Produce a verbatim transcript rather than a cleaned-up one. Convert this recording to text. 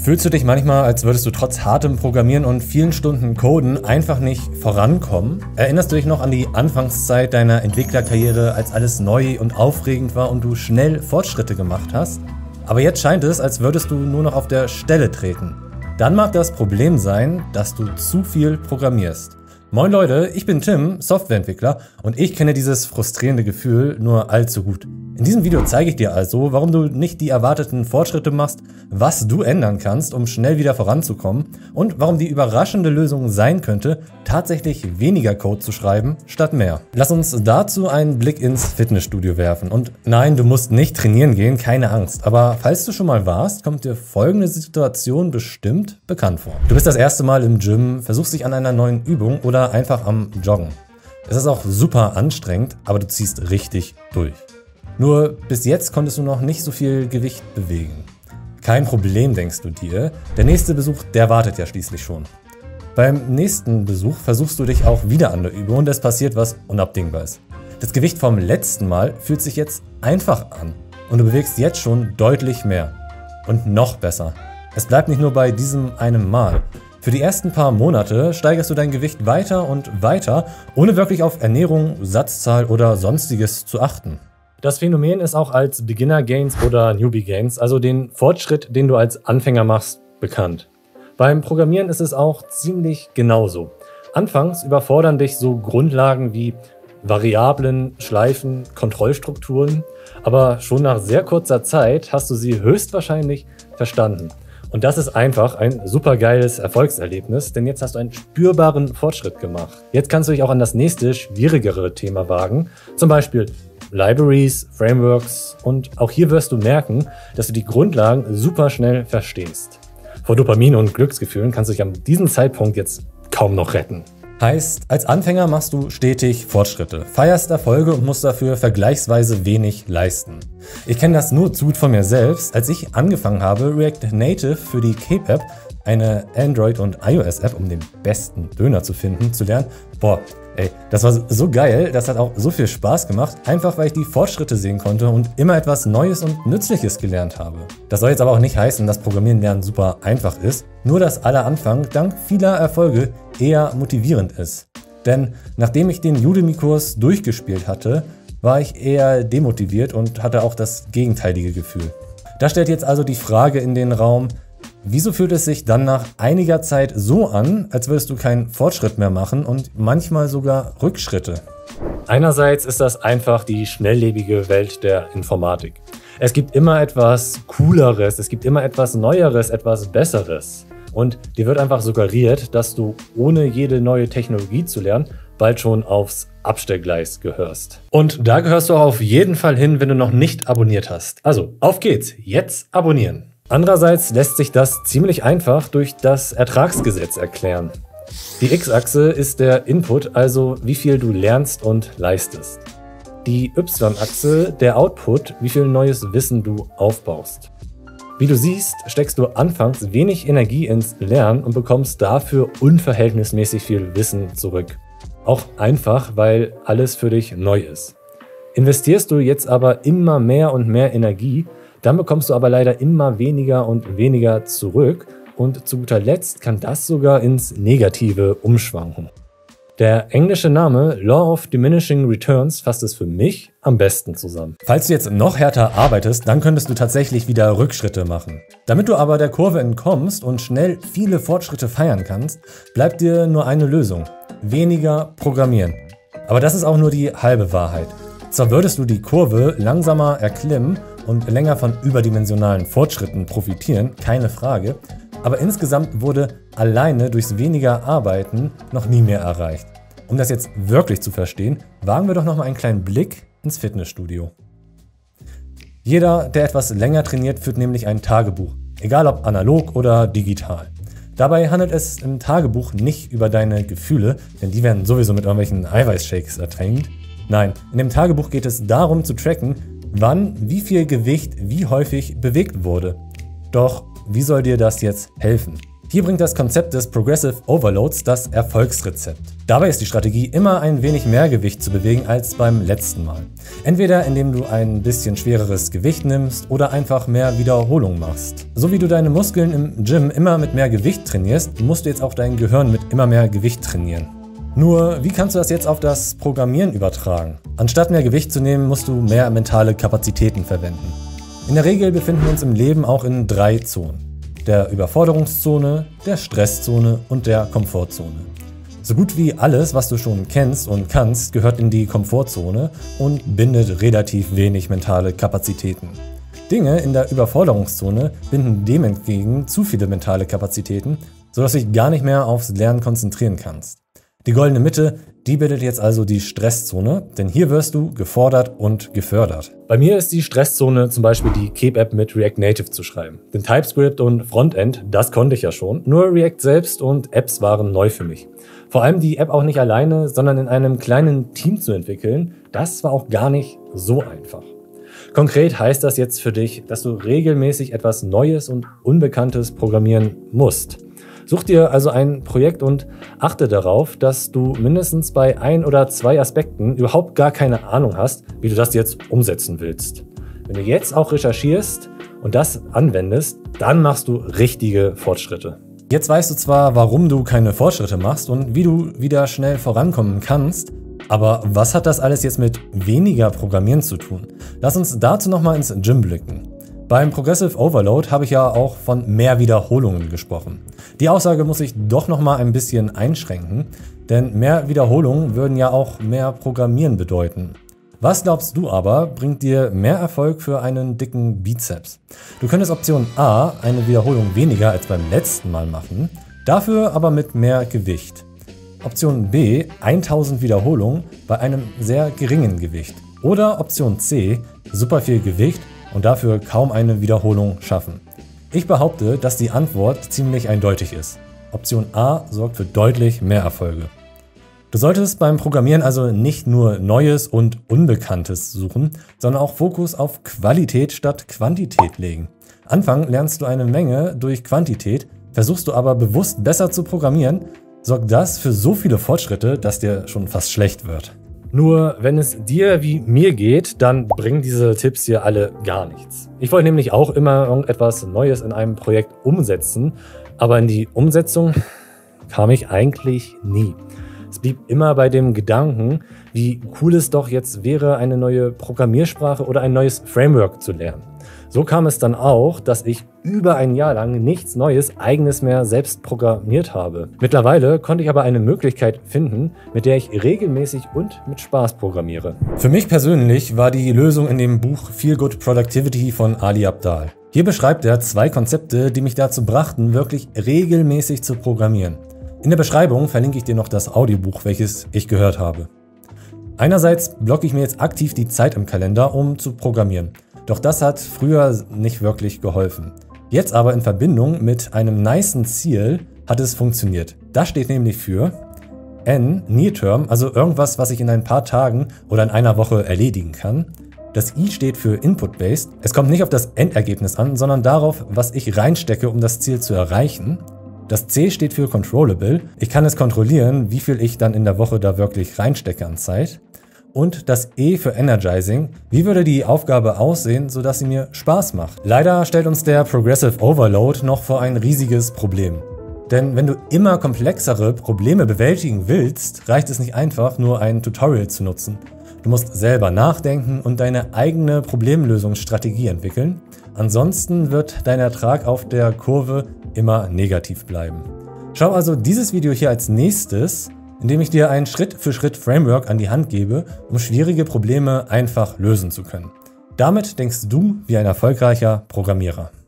Fühlst du dich manchmal, als würdest du trotz hartem Programmieren und vielen Stunden Coden einfach nicht vorankommen? Erinnerst du dich noch an die Anfangszeit deiner Entwicklerkarriere, als alles neu und aufregend war und du schnell Fortschritte gemacht hast? Aber jetzt scheint es, als würdest du nur noch auf der Stelle treten. Dann mag das Problem sein, dass du zu viel programmierst. Moin Leute, ich bin Tim, Softwareentwickler, und ich kenne dieses frustrierende Gefühl nur allzu gut. In diesem Video zeige ich dir also, warum du nicht die erwarteten Fortschritte machst, was du ändern kannst, um schnell wieder voranzukommen, und warum die überraschende Lösung sein könnte, tatsächlich weniger Code zu schreiben, statt mehr. Lass uns dazu einen Blick ins Fitnessstudio werfen. Und nein, du musst nicht trainieren gehen, keine Angst. Aber falls du schon mal warst, kommt dir folgende Situation bestimmt bekannt vor. Du bist das erste Mal im Gym, versuchst dich an einer neuen Übung oder einfach am Joggen. Es ist auch super anstrengend, aber du ziehst richtig durch. Nur bis jetzt konntest du noch nicht so viel Gewicht bewegen. Kein Problem, denkst du dir. Der nächste Besuch, der wartet ja schließlich schon. Beim nächsten Besuch versuchst du dich auch wieder an der Übung und es passiert was Unabdingbares. Das Gewicht vom letzten Mal fühlt sich jetzt einfach an und du bewegst jetzt schon deutlich mehr. Und noch besser. Es bleibt nicht nur bei diesem einem Mal. Für die ersten paar Monate steigerst du dein Gewicht weiter und weiter, ohne wirklich auf Ernährung, Satzzahl oder sonstiges zu achten. Das Phänomen ist auch als Beginner Gains oder Newbie Gains, also den Fortschritt, den du als Anfänger machst, bekannt. Beim Programmieren ist es auch ziemlich genauso. Anfangs überfordern dich so Grundlagen wie Variablen, Schleifen, Kontrollstrukturen, aber schon nach sehr kurzer Zeit hast du sie höchstwahrscheinlich verstanden. Und das ist einfach ein super geiles Erfolgserlebnis, denn jetzt hast du einen spürbaren Fortschritt gemacht. Jetzt kannst du dich auch an das nächste, schwierigere Thema wagen, zum Beispiel Libraries, Frameworks, und auch hier wirst du merken, dass du die Grundlagen super schnell verstehst. Vor Dopamin und Glücksgefühlen kannst du dich an diesem Zeitpunkt jetzt kaum noch retten. Heißt, als Anfänger machst du stetig Fortschritte, feierst Erfolge und musst dafür vergleichsweise wenig leisten. Ich kenne das nur zu gut von mir selbst. Als ich angefangen habe, React Native für die Cape-App, eine Android- und iOS-App, um den besten Döner zu finden, zu lernen, boah, ey, das war so geil, das hat auch so viel Spaß gemacht, einfach weil ich die Fortschritte sehen konnte und immer etwas Neues und Nützliches gelernt habe. Das soll jetzt aber auch nicht heißen, dass Programmieren lernen super einfach ist, nur dass aller Anfang dank vieler Erfolge eher motivierend ist. Denn nachdem ich den Udemy-Kurs durchgespielt hatte, war ich eher demotiviert und hatte auch das gegenteilige Gefühl. Da stellt jetzt also die Frage in den Raum: Wieso fühlt es sich dann nach einiger Zeit so an, als würdest du keinen Fortschritt mehr machen und manchmal sogar Rückschritte? Einerseits ist das einfach die schnelllebige Welt der Informatik. Es gibt immer etwas Cooleres, es gibt immer etwas Neueres, etwas Besseres. Und dir wird einfach suggeriert, dass du ohne jede neue Technologie zu lernen bald schon aufs Abstellgleis gehörst. Und da gehörst du auch auf jeden Fall hin, wenn du noch nicht abonniert hast. Also, auf geht's, jetzt abonnieren! Andererseits lässt sich das ziemlich einfach durch das Ertragsgesetz erklären. Die X-Achse ist der Input, also wie viel du lernst und leistest. Die Y-Achse der Output, wie viel neues Wissen du aufbaust. Wie du siehst, steckst du anfangs wenig Energie ins Lernen und bekommst dafür unverhältnismäßig viel Wissen zurück. Auch einfach, weil alles für dich neu ist. Investierst du jetzt aber immer mehr und mehr Energie, dann bekommst du aber leider immer weniger und weniger zurück und zu guter Letzt kann das sogar ins Negative umschwanken. Der englische Name Law of Diminishing Returns fasst es für mich am besten zusammen. Falls du jetzt noch härter arbeitest, dann könntest du tatsächlich wieder Rückschritte machen. Damit du aber der Kurve entkommst und schnell viele Fortschritte feiern kannst, bleibt dir nur eine Lösung: weniger programmieren. Aber das ist auch nur die halbe Wahrheit. Zwar würdest du die Kurve langsamer erklimmen und länger von überdimensionalen Fortschritten profitieren, keine Frage, aber insgesamt wurde alleine durchs weniger Arbeiten noch nie mehr erreicht. Um das jetzt wirklich zu verstehen, wagen wir doch noch mal einen kleinen Blick ins Fitnessstudio. Jeder, der etwas länger trainiert, führt nämlich ein Tagebuch, egal ob analog oder digital. Dabei handelt es im Tagebuch nicht über deine Gefühle, denn die werden sowieso mit irgendwelchen Eiweißshakes ertränkt. Nein, in dem Tagebuch geht es darum zu tracken, wann wie viel Gewicht wie häufig bewegt wurde. Doch wie soll dir das jetzt helfen? Hier bringt das Konzept des Progressive Overloads das Erfolgsrezept. Dabei ist die Strategie, immer ein wenig mehr Gewicht zu bewegen als beim letzten Mal. Entweder indem du ein bisschen schwereres Gewicht nimmst oder einfach mehr Wiederholung machst. So wie du deine Muskeln im Gym immer mit mehr Gewicht trainierst, musst du jetzt auch dein Gehirn mit immer mehr Gewicht trainieren. Nur, wie kannst du das jetzt auf das Programmieren übertragen? Anstatt mehr Gewicht zu nehmen, musst du mehr mentale Kapazitäten verwenden. In der Regel befinden wir uns im Leben auch in drei Zonen. Der Überforderungszone, der Stresszone und der Komfortzone. So gut wie alles, was du schon kennst und kannst, gehört in die Komfortzone und bindet relativ wenig mentale Kapazitäten. Dinge in der Überforderungszone binden dem entgegen zu viele mentale Kapazitäten, sodass du dich gar nicht mehr aufs Lernen konzentrieren kannst. Die goldene Mitte, die bildet jetzt also die Stresszone, denn hier wirst du gefordert und gefördert. Bei mir ist die Stresszone zum Beispiel die Keep-App mit React Native zu schreiben. Denn TypeScript und Frontend, das konnte ich ja schon, nur React selbst und Apps waren neu für mich. Vor allem die App auch nicht alleine, sondern in einem kleinen Team zu entwickeln, das war auch gar nicht so einfach. Konkret heißt das jetzt für dich, dass du regelmäßig etwas Neues und Unbekanntes programmieren musst. Such dir also ein Projekt und achte darauf, dass du mindestens bei ein oder zwei Aspekten überhaupt gar keine Ahnung hast, wie du das jetzt umsetzen willst. Wenn du jetzt auch recherchierst und das anwendest, dann machst du richtige Fortschritte. Jetzt weißt du zwar, warum du keine Fortschritte machst und wie du wieder schnell vorankommen kannst, aber was hat das alles jetzt mit weniger Programmieren zu tun? Lass uns dazu nochmal ins Gym blicken. Beim Progressive Overload habe ich ja auch von mehr Wiederholungen gesprochen. Die Aussage muss ich doch nochmal ein bisschen einschränken, denn mehr Wiederholungen würden ja auch mehr Programmieren bedeuten. Was glaubst du aber, bringt dir mehr Erfolg für einen dicken Bizeps? Du könntest Option A, eine Wiederholung weniger als beim letzten Mal machen, dafür aber mit mehr Gewicht. Option B, tausend Wiederholungen bei einem sehr geringen Gewicht. Oder Option C, super viel Gewicht und dafür kaum eine Wiederholung schaffen. Ich behaupte, dass die Antwort ziemlich eindeutig ist. Option A sorgt für deutlich mehr Erfolge. Du solltest beim Programmieren also nicht nur Neues und Unbekanntes suchen, sondern auch Fokus auf Qualität statt Quantität legen. Anfangs lernst du eine Menge durch Quantität, versuchst du aber bewusst besser zu programmieren, sorgt das für so viele Fortschritte, dass dir schon fast schlecht wird. Nur wenn es dir wie mir geht, dann bringen diese Tipps hier alle gar nichts. Ich wollte nämlich auch immer irgendetwas Neues in einem Projekt umsetzen, aber in die Umsetzung kam ich eigentlich nie. Es blieb immer bei dem Gedanken, wie cool es doch jetzt wäre, eine neue Programmiersprache oder ein neues Framework zu lernen. So kam es dann auch, dass ich über ein Jahr lang nichts Neues, Eigenes mehr selbst programmiert habe. Mittlerweile konnte ich aber eine Möglichkeit finden, mit der ich regelmäßig und mit Spaß programmiere. Für mich persönlich war die Lösung in dem Buch Feel Good Productivity von Ali Abdaal. Hier beschreibt er zwei Konzepte, die mich dazu brachten, wirklich regelmäßig zu programmieren. In der Beschreibung verlinke ich dir noch das Audiobuch, welches ich gehört habe. Einerseits blocke ich mir jetzt aktiv die Zeit im Kalender, um zu programmieren. Doch das hat früher nicht wirklich geholfen. Jetzt aber in Verbindung mit einem nicen Ziel hat es funktioniert. Das steht nämlich für N, Near Term, also irgendwas, was ich in ein paar Tagen oder in einer Woche erledigen kann. Das I steht für Input-Based. Es kommt nicht auf das Endergebnis an, sondern darauf, was ich reinstecke, um das Ziel zu erreichen. Das C steht für Controllable. Ich kann es kontrollieren, wie viel ich dann in der Woche da wirklich reinstecke an Zeit. Und das E für Energizing. Wie würde die Aufgabe aussehen, sodass sie mir Spaß macht? Leider stellt uns der Progressive Overload noch vor ein riesiges Problem. Denn wenn du immer komplexere Probleme bewältigen willst, reicht es nicht einfach, nur ein Tutorial zu nutzen. Du musst selber nachdenken und deine eigene Problemlösungsstrategie entwickeln. Ansonsten wird dein Ertrag auf der Kurve immer negativ bleiben. Schau also dieses Video hier als nächstes, indem ich dir ein Schritt-für-Schritt-Framework an die Hand gebe, um schwierige Probleme einfach lösen zu können. Damit denkst du wie ein erfolgreicher Programmierer.